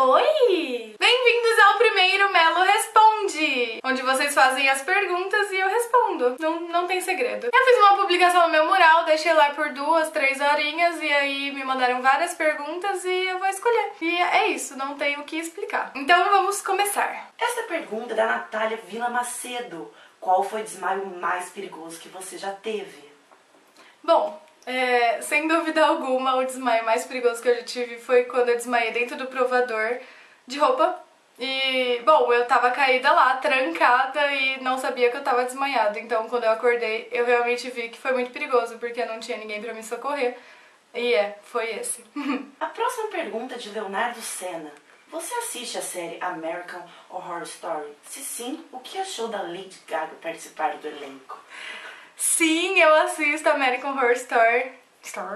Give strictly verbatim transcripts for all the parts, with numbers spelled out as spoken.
Oi! Bem-vindos ao primeiro Melo Responde, onde vocês fazem as perguntas e eu respondo. Não, não tem segredo. Eu fiz uma publicação no meu mural, deixei lá por duas, três horinhas e aí me mandaram várias perguntas e eu vou escolher. E é isso, não tenho o que explicar. Então vamos começar. Esta pergunta é da Natália Vila Macedo. Qual foi o desmaio mais perigoso que você já teve? Bom, É, sem dúvida alguma, o desmaio mais perigoso que eu já tive foi quando eu desmaiei dentro do provador de roupa. E, bom, eu tava caída lá, trancada e não sabia que eu tava desmaiada. Então, quando eu acordei, eu realmente vi que foi muito perigoso, porque não tinha ninguém pra me socorrer. E é, foi esse. A próxima pergunta é de Leonardo Senna. Você assiste a série American Horror Story? Se sim, o que achou da Lady Gaga participar do elenco? Sim, eu assisto American Horror Story. Story.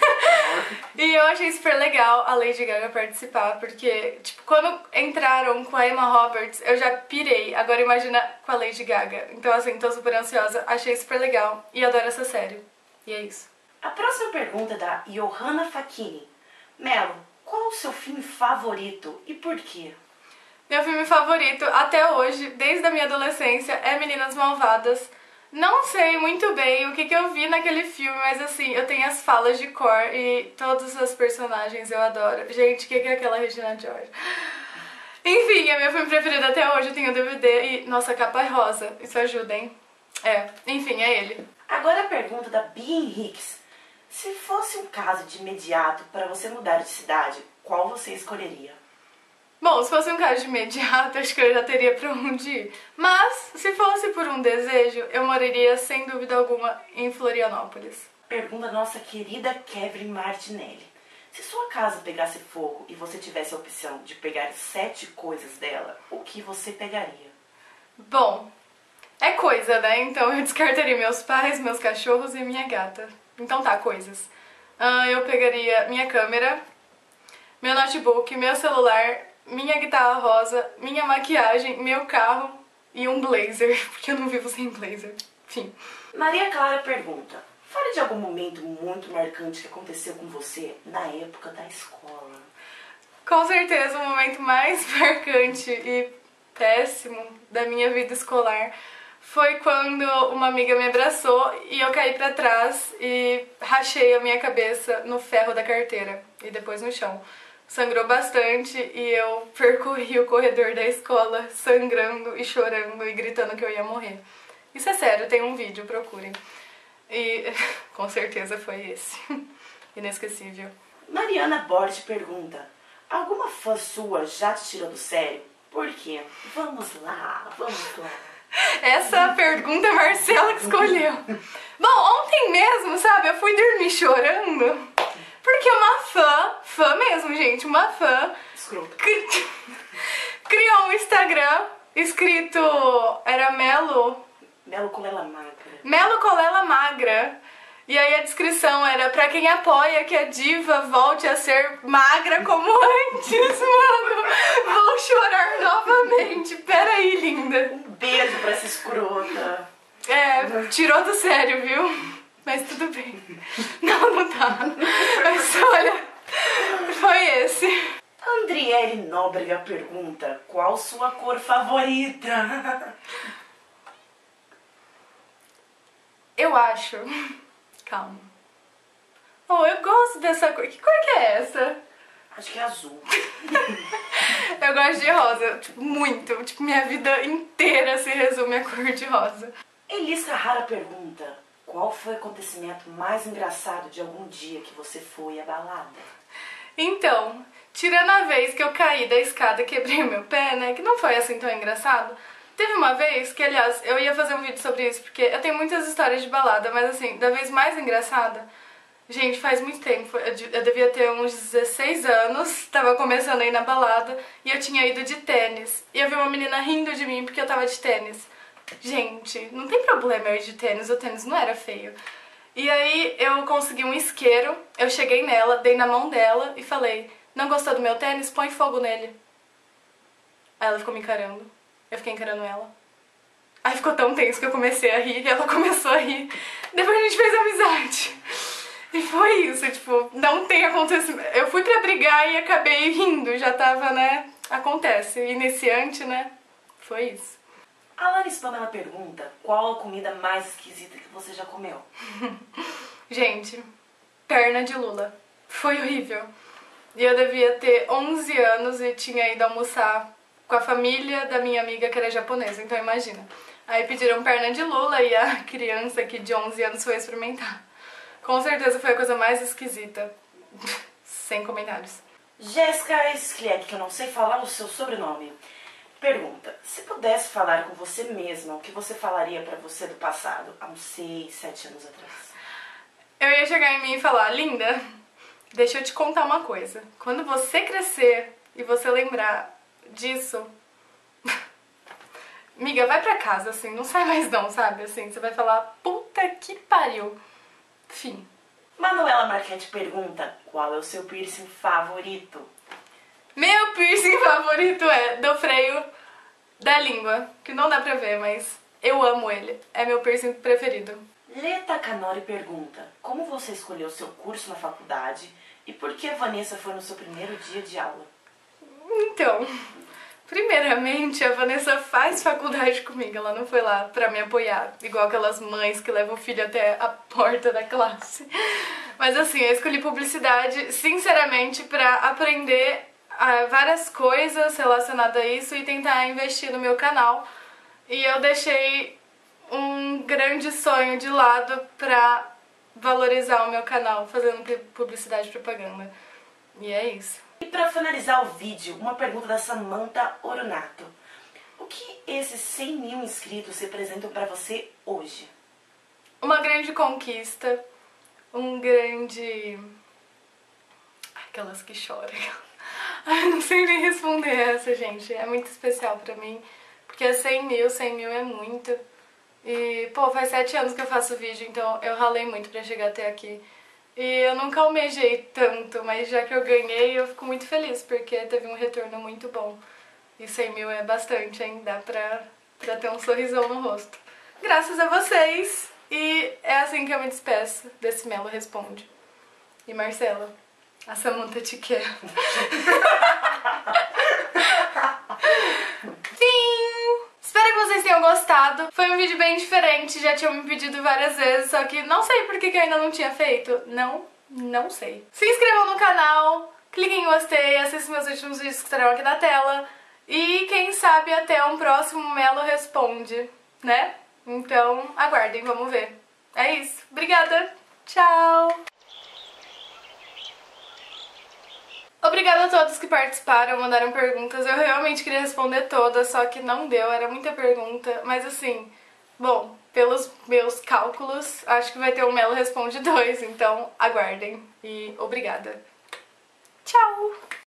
E eu achei super legal a Lady Gaga participar, porque, tipo, quando entraram com a Emma Roberts, eu já pirei. Agora imagina com a Lady Gaga. Então, assim, tô super ansiosa. Achei super legal e adoro essa série. E é isso. A próxima pergunta é da Johanna Facchini. Melo, qual o seu filme favorito e por quê? Meu filme favorito, até hoje, desde a minha adolescência, é Meninas Malvadas. Não sei muito bem o que, que eu vi naquele filme, mas assim, eu tenho as falas de cor e todos os personagens eu adoro. Gente, o que, que é aquela Regina George? Enfim, é meu filme preferido até hoje, eu tenho o D V D e, nossa, a capa é rosa, isso ajuda, hein? É, enfim, é ele. Agora a pergunta da Bia Henriques. Se fosse um caso de imediato para você mudar de cidade, qual você escolheria? Bom, se fosse um caso de imediato, acho que eu já teria pra onde ir. Mas, se fosse por um desejo, eu moraria, sem dúvida alguma, em Florianópolis. Pergunta da nossa querida Kevin Martinelli. Se sua casa pegasse fogo e você tivesse a opção de pegar sete coisas dela, o que você pegaria? Bom, é coisa, né? Então eu descartaria meus pais, meus cachorros e minha gata. Então tá, coisas. Uh, eu pegaria minha câmera, meu notebook, meu celular, minha guitarra rosa, minha maquiagem, meu carro e um blazer, porque eu não vivo sem blazer. Enfim. Maria Clara pergunta. Fale de algum momento muito marcante que aconteceu com você na época da escola. Com certeza o momento mais marcante e péssimo da minha vida escolar foi quando uma amiga me abraçou e eu caí pra trás e rachei a minha cabeça no ferro da carteira e depois no chão. Sangrou bastante e eu percorri o corredor da escola sangrando e chorando e gritando que eu ia morrer. Isso é sério, tem um vídeo, procurem. E com certeza foi esse. Inesquecível. Mariana Borges pergunta. Alguma fã sua já te tirou do sério? Por quê? Vamos lá, vamos lá. Essa pergunta a Marcela que escolheu. Bom, ontem mesmo, sabe, eu fui dormir chorando. Porque uma fã, fã mesmo, gente, uma fã, cri... criou um Instagram escrito, era Melo... Melo Colela Magra. Melo Colela Magra. E aí a descrição era pra quem apoia que a diva volte a ser magra como antes, mano. Vou chorar novamente. Peraí, linda. Um beijo pra essa escrota. É, tirou do sério, viu? Mas tudo bem. Não, não tá. Mas olha, foi esse. Andriele Nóbrega pergunta, qual sua cor favorita? Eu acho... Calma. Oh, eu gosto dessa cor. Que cor que é essa? Acho que é azul. Eu gosto de rosa, tipo, muito. Tipo, minha vida inteira se resume a cor de rosa. Elis Carrara pergunta, qual foi o acontecimento mais engraçado de algum dia que você foi abalada? Então, tirando a vez que eu caí da escada e quebrei o meu pé, né, que não foi assim tão engraçado, teve uma vez que, aliás, eu ia fazer um vídeo sobre isso, porque eu tenho muitas histórias de balada, mas assim, da vez mais engraçada, gente, faz muito tempo, eu devia ter uns dezesseis anos, tava começando a ir na balada, e eu tinha ido de tênis, e eu vi uma menina rindo de mim porque eu tava de tênis. Gente, não tem problema eu ir de tênis, o tênis não era feio. E aí eu consegui um isqueiro, eu cheguei nela, dei na mão dela e falei, não gostou do meu tênis? Põe fogo nele. Aí ela ficou me encarando, eu fiquei encarando ela. Aí ficou tão tenso que eu comecei a rir e ela começou a rir. Depois a gente fez amizade. E foi isso, tipo, não tem acontecido. Eu fui pra brigar e acabei rindo, já tava, né? Acontece. Iniciante, né? Foi isso. A Alanis Pamela pergunta, qual a comida mais esquisita que você já comeu? Gente, perna de lula. Foi horrível. E eu devia ter onze anos e tinha ido almoçar com a família da minha amiga que era japonesa, então imagina. Aí pediram perna de lula e a criança aqui de onze anos foi experimentar. Com certeza foi a coisa mais esquisita. Sem comentários. Jéssica Skliek, que eu não sei falar o seu sobrenome, pergunta, se pudesse falar com você mesma, o que você falaria pra você do passado, há uns seis, sete anos atrás? Eu ia chegar em mim e falar, linda, deixa eu te contar uma coisa. Quando você crescer e você lembrar disso, amiga, vai pra casa, assim, não sai mais não, sabe? Assim, você vai falar, puta que pariu. Fim. Manuela Marchetti pergunta, qual é o seu piercing favorito? Meu piercing favorito é do freio da língua, que não dá pra ver, mas eu amo ele. É meu piercing preferido. Leta Canori pergunta, como você escolheu seu curso na faculdade e por que a Vanessa foi no seu primeiro dia de aula? Então, primeiramente, a Vanessa faz faculdade comigo, ela não foi lá pra me apoiar, igual aquelas mães que levam o filho até a porta da classe. Mas assim, eu escolhi publicidade, sinceramente, pra aprender uh, várias coisas relacionadas a isso e tentar investir no meu canal. E eu deixei um grande sonho de lado pra valorizar o meu canal, fazendo publicidade e propaganda. E é isso. E para finalizar o vídeo, uma pergunta da Samantha Oronato. O que esses cem mil inscritos representam para você hoje? Uma grande conquista, um grande... Aquelas que choram. Ai, não sei nem responder essa, gente. É muito especial pra mim, porque é cem mil, cem mil é muito. E, pô, faz sete anos que eu faço vídeo, então eu ralei muito pra chegar até aqui. E eu nunca almejei tanto, mas já que eu ganhei, eu fico muito feliz, porque teve um retorno muito bom. E cem mil é bastante, hein? Dá pra, pra ter um sorrisão no rosto. Graças a vocês! E é assim que eu me despeço desse Melo Responde. E Marcela, a Samantha te quer. Fim! Espero que vocês tenham gostado. Foi um vídeo bem diferente, já tinham me pedido várias vezes, só que não sei por que, que eu ainda não tinha feito. Não, não sei. Se inscrevam no canal, cliquem em gostei, assistam meus últimos vídeos que estarão aqui na tela. E quem sabe até um próximo Melo Responde, né? Então, aguardem, vamos ver. É isso. Obrigada. Tchau. Obrigada a todos que participaram, mandaram perguntas. Eu realmente queria responder todas, só que não deu, era muita pergunta. Mas assim, bom, pelos meus cálculos, acho que vai ter um Melo Responde dois, então aguardem. E obrigada. Tchau!